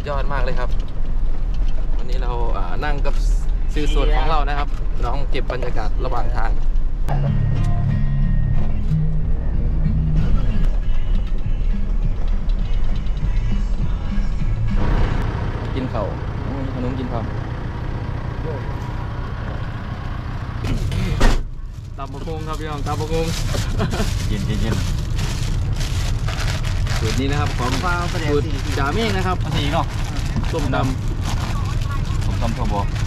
ยอดมากเลยครับวันนี้เรานั่งกับสื่อสดของเรานะครับน้องเก็บบรรยากาศระหว่างทางกินข้าวขนมกินข้าวตับมะกงครับพี่น้องตับมะกงเย็นสูตรนี้นะครับของสูตรจ่าเมฆนะครับสีเนาะส้มตำถั่วบก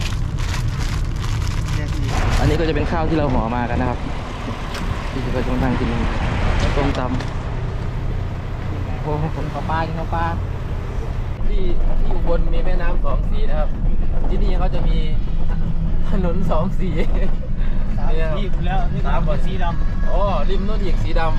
อันนี้ก็จะเป็นข้าวที่เราห่อมากันนะครับที่จะไปตรงทางกินส้มตำโอ้ผมข้าวปลากินข้าวปลาที่อุบลมีแม่น้ำสองสีนะครับที่นี่เขาจะมีถนนสองสีที่แล้วนี่ก็สีดำอ๋อริมนู้นอีกสีดำ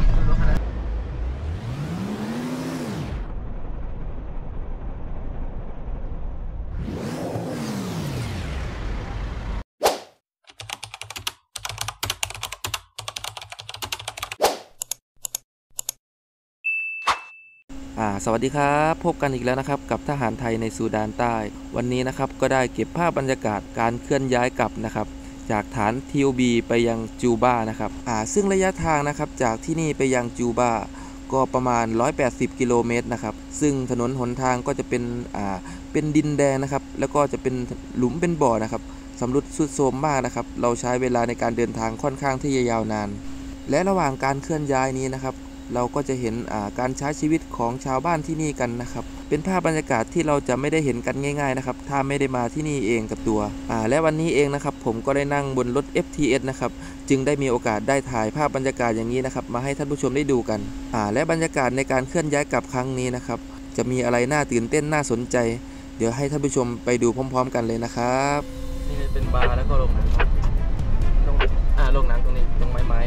สวัสดีครับพบกันอีกแล้วนะครับกับทหารไทยในซูดานใต้วันนี้นะครับก็ได้เก็บภาพบรรยากาศการเคลื่อนย้ายกลับนะครับจากฐาน TOB ไปยังจูบานะครับซึ่งระยะทางนะครับจากที่นี่ไปยังจูบาก็ประมาณ180กิโลเมตรนะครับซึ่งถนนหนทางก็จะเป็นดินแดงนะครับแล้วก็จะเป็นหลุมเป็นบ่อนะครับสำรุดทรุดโทรมมากนะครับเราใช้เวลาในการเดินทางค่อนข้างที่จะยาวนานและระหว่างการเคลื่อนย้ายนี้นะครับเราก็จะเห็นการใช้ชีวิตของชาวบ้านที่นี่กันนะครับเป็นภาพบรรยากาศที่เราจะไม่ได้เห็นกันง่ายๆนะครับถ้าไม่ได้มาที่นี่เองกับตัวและวันนี้เองนะครับผมก็ได้นั่งบนรถ FTS นะครับจึงได้มีโอกาสได้ถ่ายภาพบรรยากาศอย่างนี้นะครับมาให้ท่านผู้ชมได้ดูกันและบรรยากาศในการเคลื่อนย้ายกลับครั้งนี้นะครับจะมีอะไรน่าตื่นเต้นน่าสนใจเดี๋ยวให้ท่านผู้ชมไปดูพร้อมๆกันเลยนะครับนี่เป็นบาร์แล้วก็โรงหนังครับโรงหนังตรงนี้ตรงไม้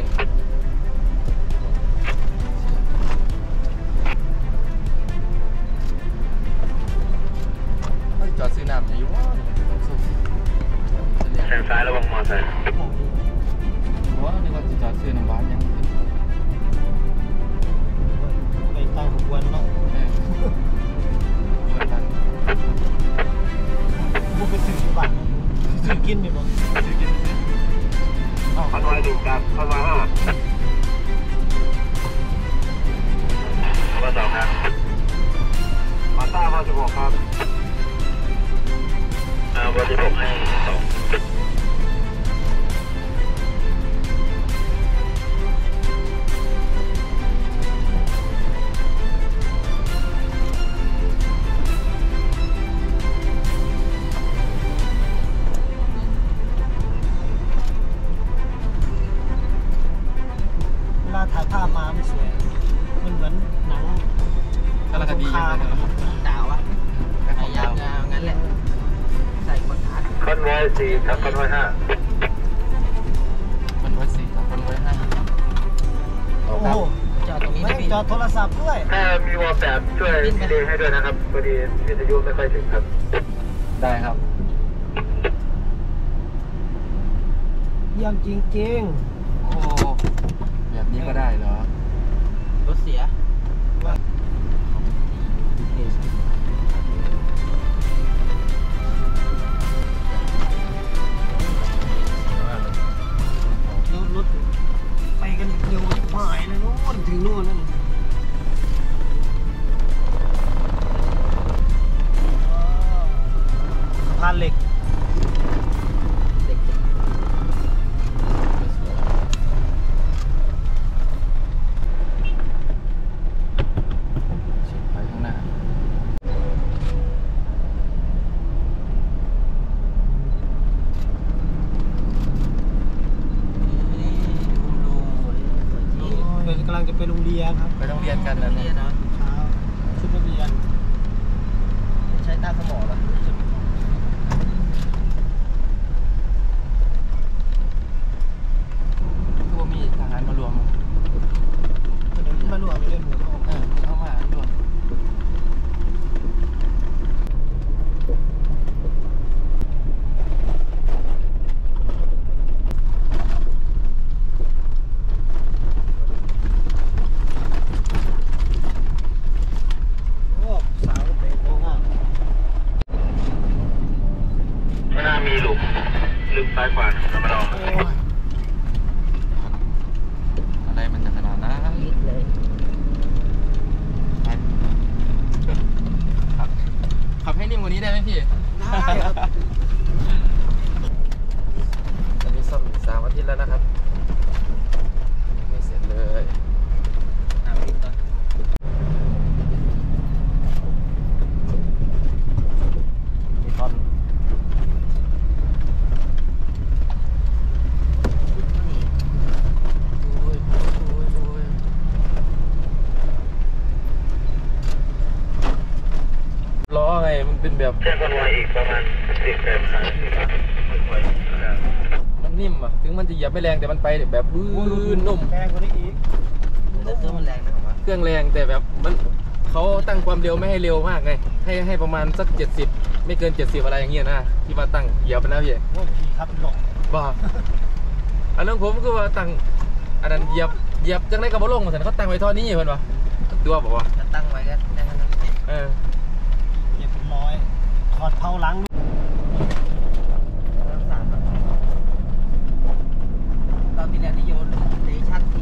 จอดซื้อน้ำอยู่ว่าแซงซ้ายระวังมอเตอร์ไซค์ว่านี่ก็จอดซื้อน้ำหวานยังไปใต้ขบวนเนาะบุกไปซื้อบัตรซื้อกินนี่บ่ซื้อกินคอนวอย1ครับคอนวอย5เบอร์2ครับมาต้าเบอร์16ครับเบอร์16ให้2 เวลาถ่ายภาพมาไม่สวยมันเหมือนหนังกำลังดีดาวอะไอ้ยาวงั้นแหละใส่คนทัดคอนวอย4ครับคอนวอย5 คอนวอย4ครับคอนวอย5 โอ้โหจอดตรงนี้จอดโทรศัพท์ด้วยถ้ามีวอลแปดช่วยดีเลย์ให้ด้วยนะครับพอดีวิทยุไม่ค่อยถึงครับได้ครับเยี่ยมจริงๆโอ้แบบนี้ก็ได้เหรอรถเสียรถไปกันเร็วหายเลยนู่นถึงนู่นนั่นสะพานเหล็กกำลังจะไปโรงเรียนครับไปโรงเรียนกันนะเนี่ยชุดนักเรียนใช้ตาสมอเหรอคือว่ามีทหารมารวมเดี๋ยวมารวมไปเลยเข้ามารวมไม่น่ามีหลุมซ้ายขวานะมาลองอะไรมันจะขนาดนั้นลิกเลยขับให้นิ่มกว่านี้ได้ไหมพี่ได้ครับอันนี้ซ่อม3 อาทิตย์แล้วนะครับยังไม่เสร็จเลยลิกก่อนมีท่อนล้อไงมันเป็นแบบเช่นคนวัยอีกประมาณ10 แบบมันนิ่มอ่ะถึงมันจะเหยียบไม่แรงแต่มันไปแบบบื้นนุ่มแรงกว่านี้อีกแต่เครื่องมันแรงนะผมว่าเครื่องแรงแต่แบบมันเขาตั้งความเร็วไม่ให้เร็วมากไงให้ประมาณสัก70ไม่เกิน70อะไรอย่างเงี้ยนะที่มาตั้งเหยียบนะพี่โอ้ยขี่ครับหลงบ้าอันนั้นผมก็ว่าตั้งอันนั้นเหยียบจังไรกับบ่ลงเหมือนเขาตั้งไว้ท่อนี้เพื่อนวะตัวบอกว่าถ้าตั้งไว้ก็ได้เท่านั้นเหยียบร้อยถอดเผาหลังเราที่แล้วที่โยนเดชั่นทิ้ง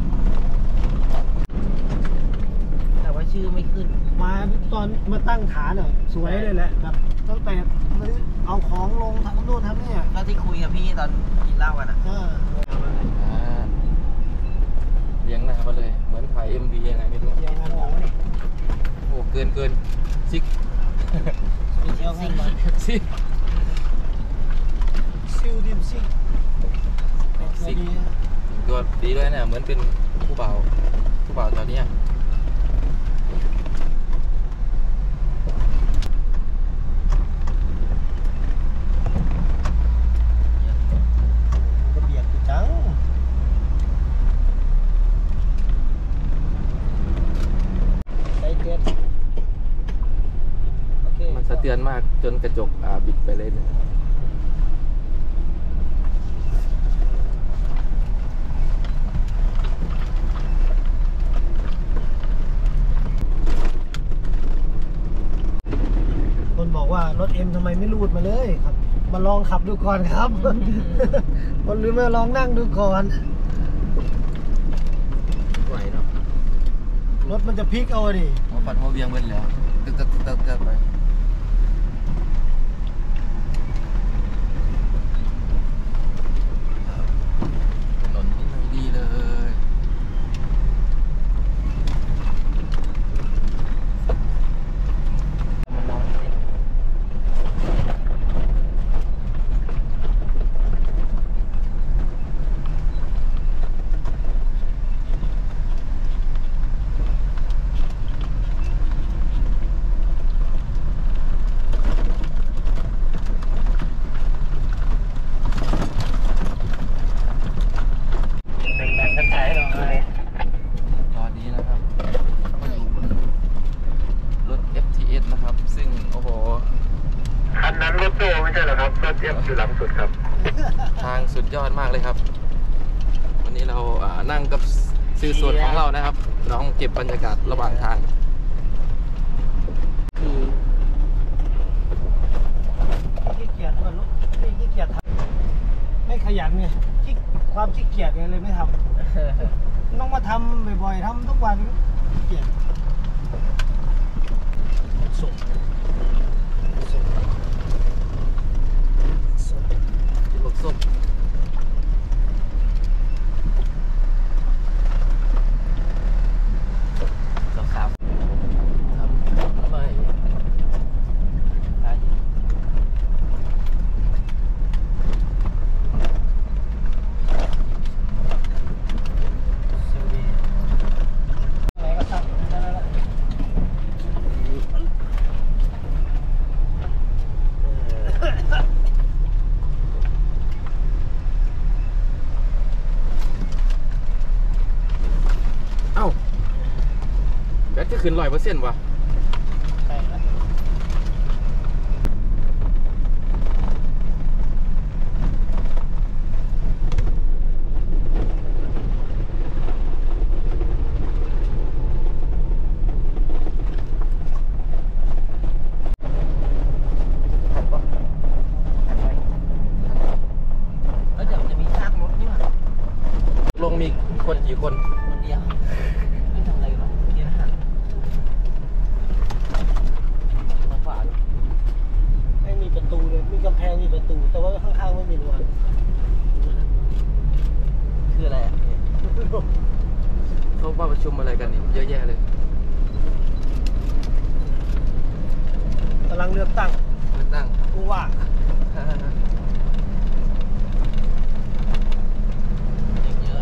แต่ว่าชื่อไม่ขึ้นมาตอนมาตั้งฐานอ่ะสวยเลยแหละแบบตั้งแต่เอาของลงทำนู่นทำนี่อ่ะก็ที่คุยกับพี่ตอนกินเหล้ากันอ่ะเลี้ยงหน้ามาเลยเหมือนถ่าย MV ยังไงไม่รู้เกี่ยวงานหวังนี่โอ้เกินซิกเกี่ยวงานหวังซิกซิลดิมซิกซิกตัวดีด้วยนะเหมือนเป็นผู้บ่าวตอนนี้ก็เบียดกูจังใจเกินโอเคมันสะเทือนมากจนกระจกบิดไปเลยเนี่ยคนบอกว่ารถเอ็มทำไมไม่รูดมาเลยครับ มาลองขับดูก่อนครับ คนหรือมาลองนั่งดูก่อนไหวเนาะรถมันจะพลิกเอาดิหัวปัดหัวเบียงเบิ้ลแล้วตึกไปถนนนี่ไม่ดีเลยตอนนี้นะครับมาอยู่บนรถ FTS นะครับ ซึ่งโอ้โหคันนั้นรถโต้ไม่ใช่เหรอครับรถเอฟอยู่หลังสุดครับทางสุดยอดมากเลยครับ วันนี้เรานั่งกับสื่อส่วนของเรานะครับน้องเก็บบรรยากาศระหว่างทางคือขี้เกียจว่ารถไม่ขี้เกียจทำไม่ขยันไงความขี้เกียจไงเลยไม่ทำต้องมาทำบ่อยๆทำทุกวันขี้เกียจส่งกินลูกส้มสาวๆทำไมเซลดีไหนก็ทำได้แล้วเอ้าแบตจะขึ้น100%วะใช่แล้วชุมอะไรกันนี่เยอะแยะเลยกำลังเลือกตั้งเลือกตั้งผู้ว่าเยอะ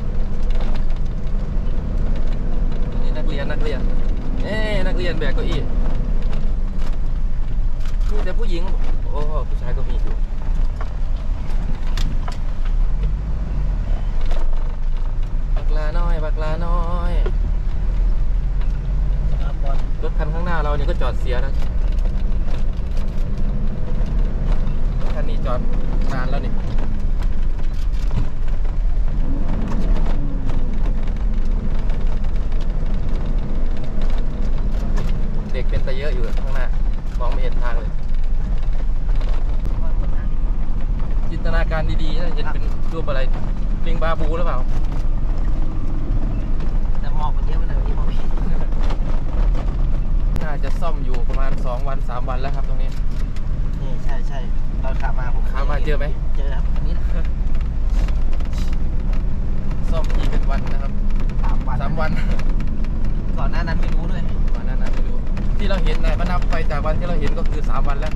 นี่นักเรียนนักเรียนแบกเก้าอี้มีแต่ผู้หญิงโอ้ผู้ชายก็มีอยู่บักลาน้อยรถคันข้างหน้าเราเนี่ยก็จอดเสียนะคันนี้จอดนานแล้วนี่เด็กเป็นตะเยอะอยู่ข้างหน้ามองไม่เห็นทางเลยจินตนาการดีๆนะจะเป็นรูปอะไรลิงบาบูหรือเปล่าแต่หมอกมันเยอะไปหน่อยวันนี้มองไม่เห็นน่าจะซ่อมอยู่ประมาณ2 วัน 3 วันแล้วครับตรงนี้นี่ใช่ตอนขับมาผมขับมาเจอไหมเจอครับอันนี้นะซ่อมทีเป็นวันนะครับ 3 วันก่อนหน้านั้นไม่รู้ด้วยก่อนหน้านั้นไม่รู้ที่เราเห็นนะมันนับไปจากวันที่เราเห็นก็คือ3 วันแล้ว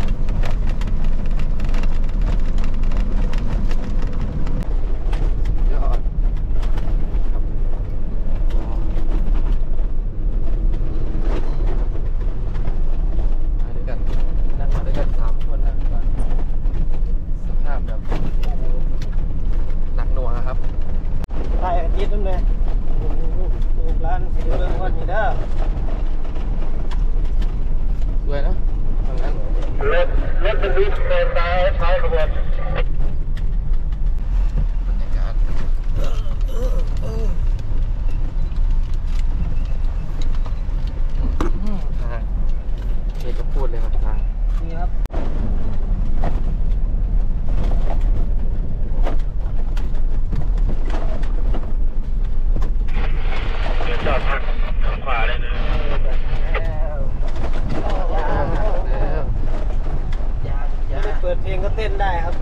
ยอดครับมาด้วยกันนั่งมาด้วยกัน3 คนนะสภาพแบบโอ้โหหนักหน่วงอะครับถ่ายอาทิตย์นั่นเลยลูกร้านสีเรื่องวันนี้เด้อสวยเนอะทางนั้นรถบรรทุกเดินซ้ายท้ายขบวนบรรยากาศทางเอกพูดเลยครับทางนี่ครับเดี๋ยวจอดพักทางขวาเลยนะไม่ได้เปิดเพลงก็เต้นได้ครับ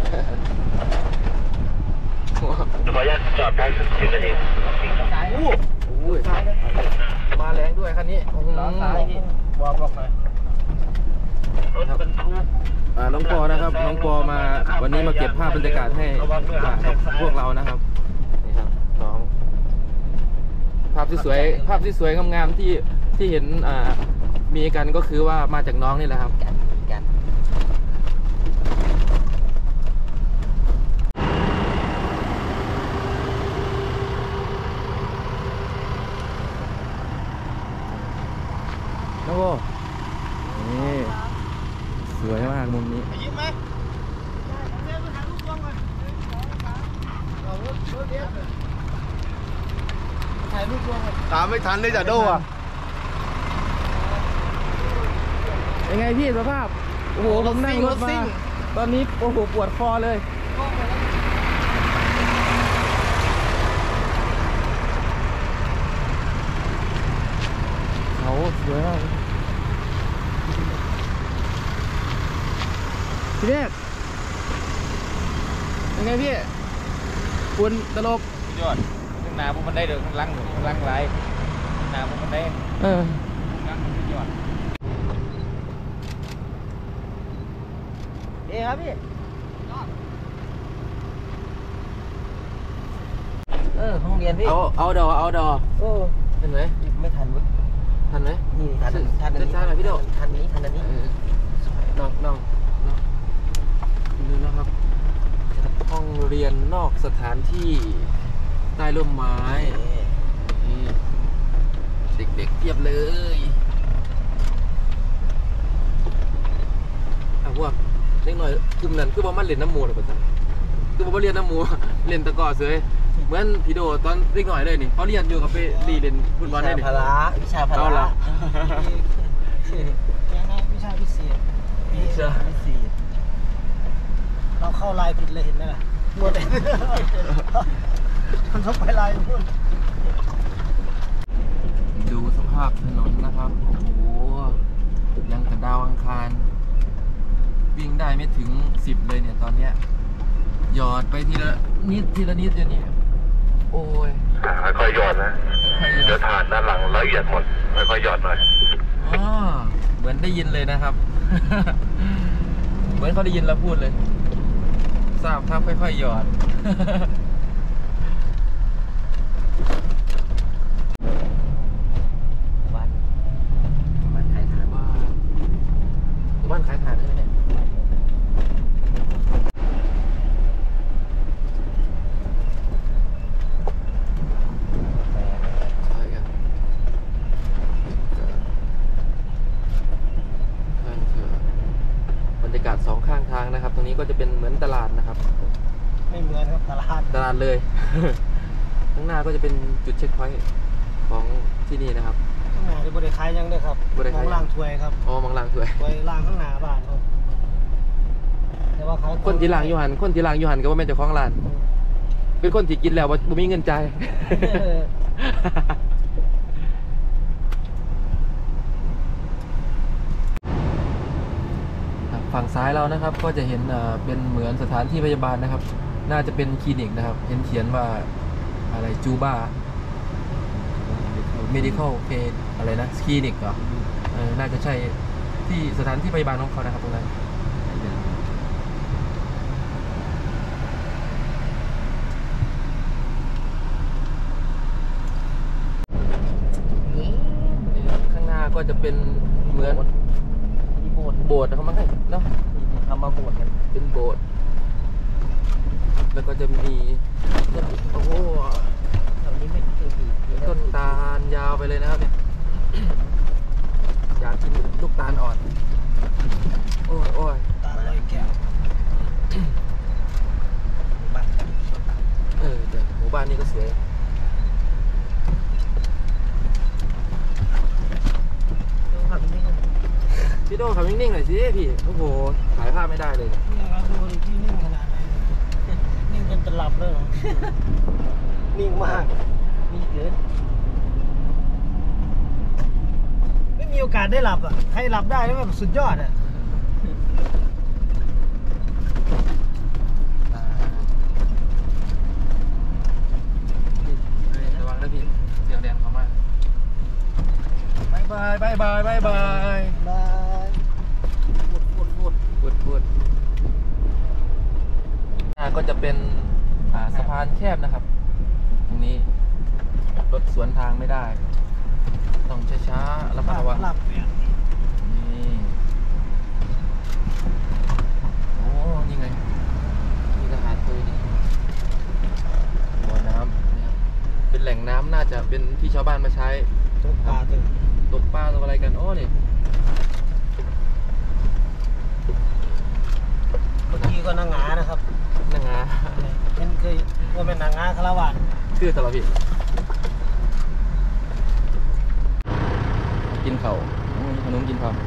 ขออนุญาตจอดพัก10 นาทีอู้ยมาแรงด้วยคันนี้ล้อซ้ายพี่บอกหน่อยรถบรรทุกน้องปอนะครับน้องปอมาวันนี้มาเก็บภาพบรรยากาศให้พวกเรานะครับนี่ครับน้องภาพที่สวยงามๆที่เห็นมีกันก็คือว่ามาจากน้องนี่แหละครับกันน้องโบนี่สวยมากมุมนี้ยิ้มไหมเดี๋ยวไปถ่ายรูปรวมกันเอารถเดี๋ยวถ่ายรูปรวมกันตามไม่ทันเลยจ้ะโดอ่ะยังไงพี่สภาพโอ้โหผมนั่งรถมาตอนนี้โอ้โหปวดคอเลยเขาสวยมากพี่เมฆยังไงพี่คุณตลกยอดข้างหน้าพวกมันได้เด้อข้างหลังไรข้างหน้าพวกมันได้เออข้างหลังยอดเอ๊ครับพี่ห้องเรียนพี่เอาดอโอ้เห็นไหมไม่ทันเว้ยทันไหมนี่ทันอันนี้ช้าๆหน่อยพี่โดทันอันนี้น้องดูนะครับห้องเรียนนอกสถานที่ใต้ร่มไม้นี่เด็กๆเทียบเลยพวกเล็กหน่อยกลุ่มนั้นคือว่ามันเล่นน้ำมูหรือเปล่าคือว่าเรียนน้ำมูเล่นตะกร้อเสยเหมือนพี่โดตอนเล็กหน่อยเลยนี่เขาเรียนอยู่กับไปรีเล่นฟุตบอลได้นี่วิชาพเอาละละยังไงวิชาพิเศษวิชาพิเศษเราเข้าลายผิดเลยเห็นไหมล่ะหมดเลยมันต้องไปลายพูดดูสภาพถนนนะครับโอ้โหยังกับดาวอังคารวิ่งได้ไม่ถึง10เลยเนี่ยตอนเนี้ยหยอดไปทีละนิดอย่างนี้โอ้ยค่อยๆหยอดนะเดี๋ยวฐานด้านหลังละเอียดหมดค่อยๆหยอดหน่อยอ๋อเหมือนได้ยินเลยนะครับ เหมือนเขาได้ยินเราพูดเลยทราบครับค่อยๆหยอดบ้านขายฐานบ้านขายถ่านใช่ไหมเนี่ยใช่ครับข้างเธอบรรยากาศสองข้างทางนะครับ ตรงนี้ก็จะเป็นเหมือนตลาดนะครับไม่เหมือนครับตลาดตลาดเลย ข้างหน้าก็จะเป็นจุดเช็คพอยต์ของที่นี่นะครับข้างหน้าที่บริขายยังได้ครับบ่ได้มขาอย งล่างถ้วยครับอ๋อมังลางสวยถ้วยล่างข้างหน้าบ้านครับแต่ว่าขายคนที่ลางยูหันคนที่ลางยูหันก็ว่าแม่นเจ้าของร้าน เป็นคนที่กินแล้วบ่มีเงินจ่าย ฝั่งซ้ายเรานะครับก็จะเห็นเป็นเหมือนสถานที่พยาบาลนะครับ น่าจะเป็นคลินิกนะครับ เห็นเขียนว่าอะไรจูบ้า medical care อะไรนะคลินิกเหรอน่าจะใช่ที่สถานที่พยาบาลของเขานะครับตรงนั้นข้างหน้าก็จะเป็นเหมือนที่โบสถ์โบสถ์เขามาให้เนาะทำมาโบสถ์กันเป็นโบสถ์แล้วก็จะมีโอ้โหแถวนี้ไม่เคยมีต้นตาลยาวไปเลยนะครับเนี่ย อยากกินลูกตาลอ่อน โอ้ยโอ้ยตาลอยแก้วบ้านแต่หมู่บ้านนี้ก็สวยครับนี่พี่โต้ขับนิ่งๆหน่อยสิพี่ โอ้โห ถ่ายภาพไม่ได้เลยนี่ครับดูดิที่นิ่งขนาดไหนนิ่งจนจะหลับเลยเหรอ นิ่งมากมีเกินไม่มีโอกาสได้หลับอ่ะใครหลับได้แล้วแบบสุดยอดอ่ะระวังนะพี่เสียงแดนเขามากบายบายบายบายบายบายบายพูดก็จะเป็นสะพานแคบนะครับ ตรงนี้รถสวนทางไม่ได้ ต้องช้าๆระมัดระวังหลับเนี่ยนี่โอ้นี่ไงมีทหารเคยนี่บ่อน้ำนะครับเป็นแหล่งน้ำน่าจะเป็นที่ชาวบ้านมาใช้ตกปลาตึงตกปลาตกอะไรกันโอ้นี่เมื่อกี้ก็นางงานะครับนางงาเป็นเคยว่าเป็นนางงาคาราวานชื่อตลอดพี่กินเข่าวขนมกินข้าว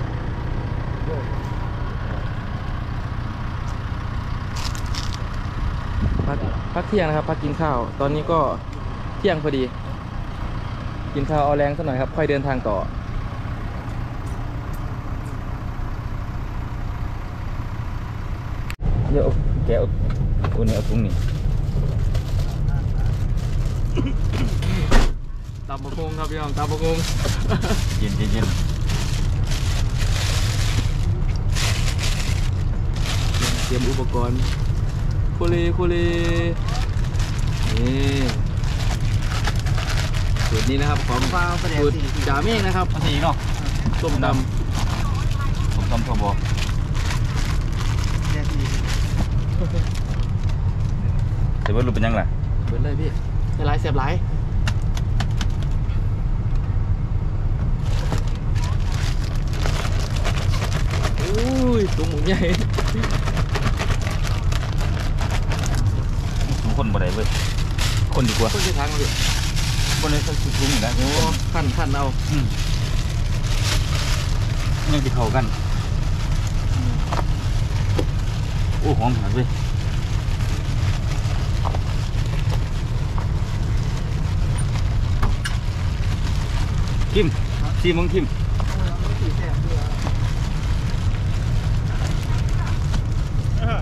พักเที่ยงนะครับพักกินข้าวตอนนี้ก็เที่ยงพอดี กินข้าวเอาแรงสักหน่อยครับค่อยเดินทางต่อเดี๋ยวแกะอุ่นเอาตรงนี้ตำบะคงครับพี่น้องตำบะคงเย็นเตรียมอุปกรณ์คุรีนี่สูตรนี้นะครับของสูตรจ่าเมฆนะครับภาษีเนาะส้มตผมทำทั่วบอกแต่ว่ารูปเป็นยังไงำเปิดเลยพี่ในไลน์เสียบไลน์อุ้ยตัวหมูใหญ่ทุกคนบ่ได้เว้ยคนดีกว่าคนจะทางเลยคนเลยคือทุ่งอยู่แล้วโอ้ขั้นเอายังจะเข้ากันโอ้หอมขนาดเว้ยคิมซีมึงคิม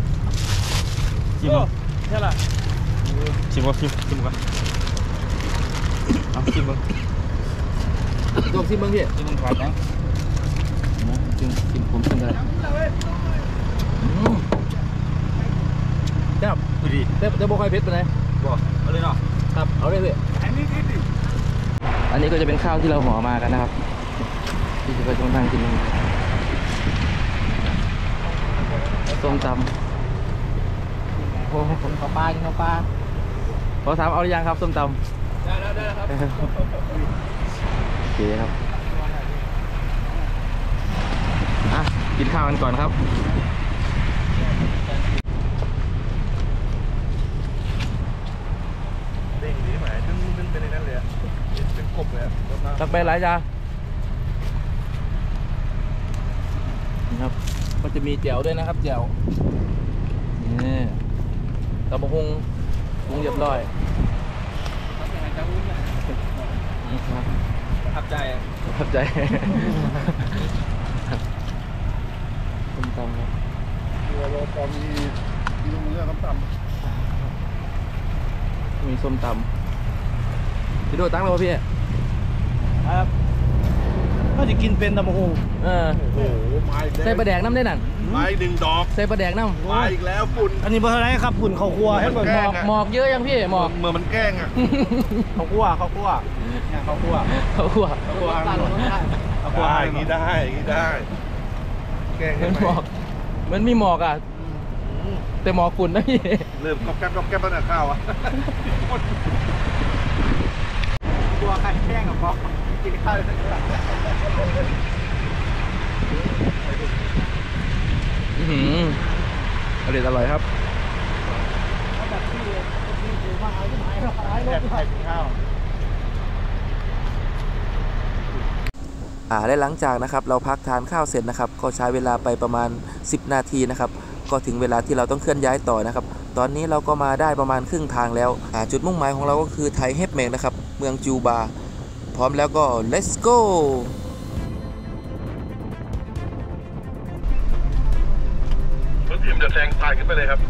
ชิมใช่ละชิมก่อนเอาชิมมึงลองชิมมึงพี่ชิมมึงขาดนะชิมผมชิมกันเลยแซ่บดีแต่บ่ค่อยเผ็ดไปไหนบอกเอาเลยเนาะครับเอาเลยพี่อันนี้ก็จะเป็นข้าวที่เราห่อมากันนะครับที่จะไปตรงทางกินส้มตำโอ้ผมข้าวปลากินข้าวปลาขอถามเอาหรือยังครับส้มตำได้ครับโอเคครับกินข้าวกันก่อนครับเด้งดีไหมนึ่งเป็นในนั้นเลยเป็นกบเลยตักไปหลายจานนะครับก็จะมีแจ่วด้วยนะครับแจ่วนี่ตำบักหุ่งปรุงเรียบร้อยประทับใจส้มตำครับเราพอมีมือส้มตำมีส้มตำพี่โดตั้งแล้วพี่ครับก็จะกินเป็นตำบักหุ่งโอ้โหมาอีกแล้วใส่ปลาแดกน้ำได้นั่นมาอีก1 ดอกใส่ปลาแดกน้ำมาอีกแล้วฝุ่นอันนี้เพราะอะไรครับฝุ่นข้าวคั่วให้เหมือนหมอกเยอะยังพี่หมอกเมื่อมันแกล้งอ่ะข้าวคั่วเนี่ยข้าวคั่วอย่างนี้ได้แกล้งให้หมอกมันมีหมอกอ่ะแต่หมอกฝุ่นนะพี่เริ่มก๊อบแก๊บตั้งแต่ข้าวอ่ะกลัวใครแกล้งกับป๊อกกินข้าวอร่อยครับและหลังจากนะครับเราพักทานข้าวเสร็จนะครับก็ใช้เวลาไปประมาณ10 นาทีนะครับก็ถึงเวลาที่เราต้องเคลื่อนย้ายต่อนะครับตอนนี้เราก็มาได้ประมาณครึ่งทางแล้วจุดมุ่งหมายของเราก็คือไทเฮปเมกนะครับเมืองจูบาพร้อมแล้วก็ let's go รถทีมจะแซงผ่านขึ้นไปเลยครับ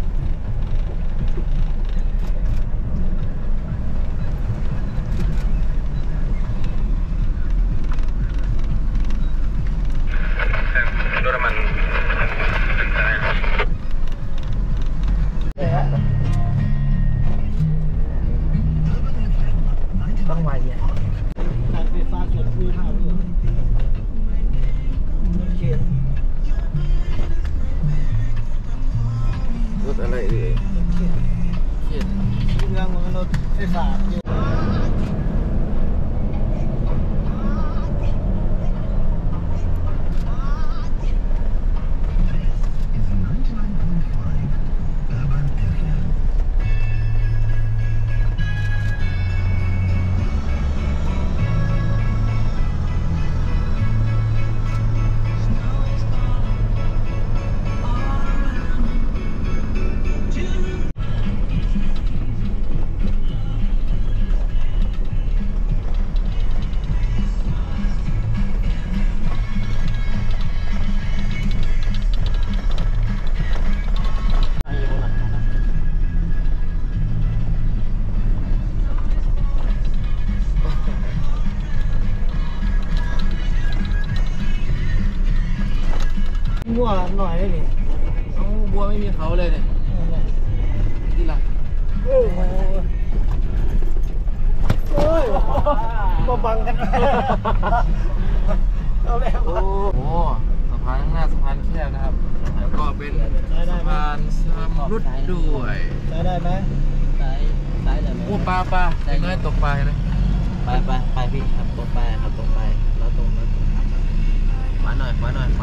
เถอะไรเอ่ยเขียนสีเหลืองเหมือนรถไฟฟ้าอยู่ มั่วหน่อยได้ดิน้องบัวไม่มีเขาเลยเนี่ยที่ละโอ้ยมาบังกันเอาแล้วโอ้โหสะพานข้างหน้าสะพานแคบนะครับแล้วก็เป็นสะพานชำรุดด้วยใช้ได้ไหมซ้ายเลยไหมโอ้ปลาเด็กน้อยตกปลาเห็นไหมไปพี่ครับตรงไปครับตรงไปแล้วตรงขวาหน่อยไปเลย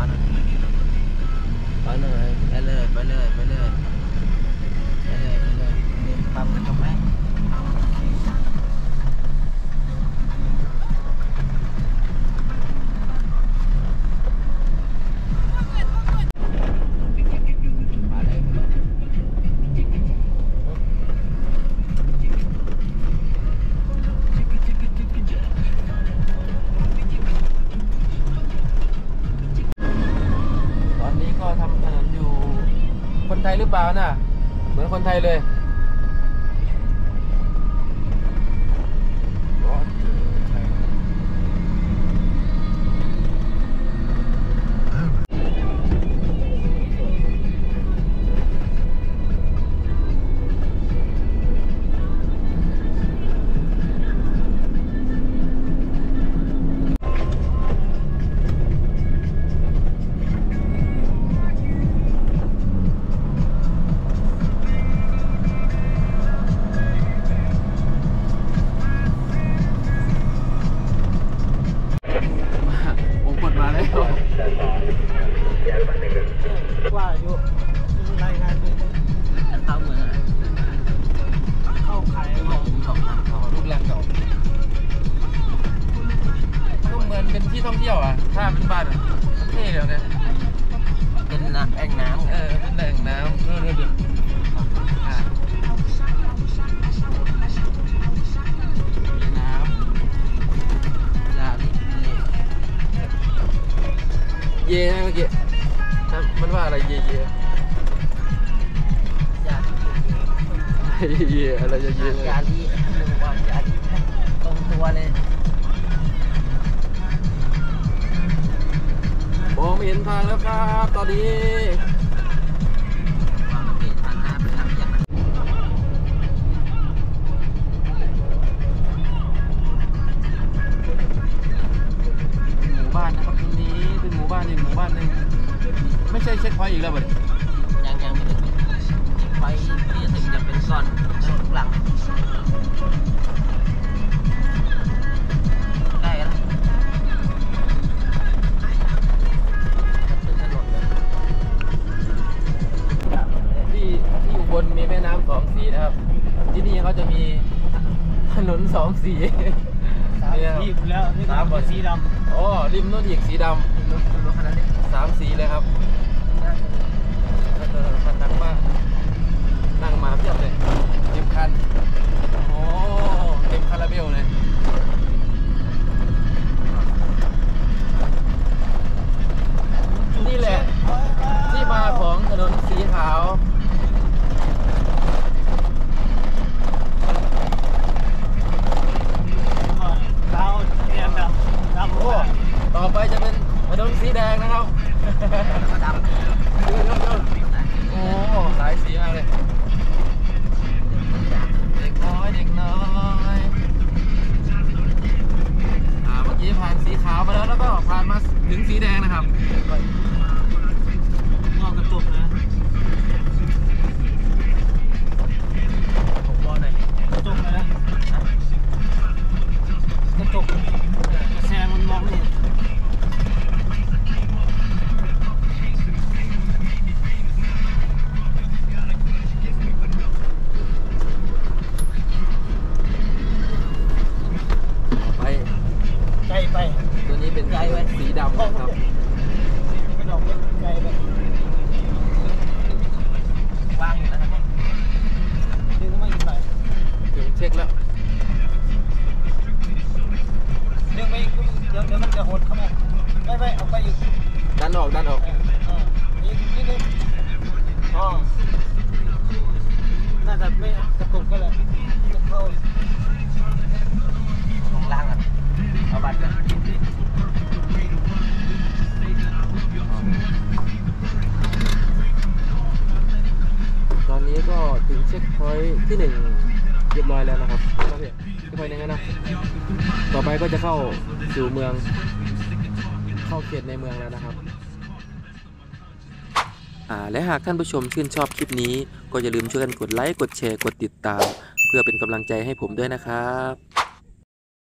ปั๊มจบไหมตอนนี้ก็ทำถนนอยู่คนไทยหรือเปล่าน่ะเหมือนคนไทยเลยว่าอยู่รายงานดูเข้าเมืองเข้าขายลูกแรงเก่าก็เหมือนเป็นที่ท่องเที่ยวอ่ะถ้าเป็นบ้านอ่ะเท่เลยนะเป็นแอ่งน้ำเป็นแหล่งน้ำดูดิมีน้ำยาที่เย่ไหมเมื่อกี้มันว่าอะไรเย่ยาที่เย่อะไรเย่ยาที่ลืมว่ายาที่ตรงตัวเลยมองไม่เห็นทางแล้วครับตอนนี้วางพี่ทางหน้าไปทางยังหมู่บ้านนะครับตรงนี้เป็นหมู่บ้านอีกหมู่บ้านหนึ่งไม่ใช่เช็คพอยต์อีกแล้วบ่ดิยังไม่ถึงไปที่จะถึงจะเป็นก้อนข้างหลังใกล้แล้วเป็นถนนเลยที่อุบลมีแม่น้ำสองสีนะครับที่นี่เขาจะมีถนนสองสีที่แล้วนี่ก็สีดำอ๋อริมนู้นอีกสีดรถคันนั้นเนี่ยำ3 สีเลยครับคันดังมากนั่งมาเพียบเลยเต็มคันโอ้เต็มคาราเบลเลยนี่แหละที่มาของถนนสีขาวดาวเทียนดำโอ้ต่อไปจะเป็นถนนสีแดงนะครับก็ดำดูโอ้สายสีมากเลยเด็กน้อยเมื่อกี้ผ่านสีขาวมาแล้วก็ผ่านมาถึงสีแดงนะครับงอกระตุกนะที่1เรียบร้อยแล้วนะครับก็พี่ที่ไปยังไงนะต่อไปก็จะเข้าสู่เมืองเข้าเขตในเมืองแล้วนะครับและหากท่านผู้ชมชื่นชอบคลิปนี้ก็อย่าลืมช่วยกันกดไลค์กดแชร์กดติดตามเพื่อเป็นกำลังใจให้ผมด้วยนะครับ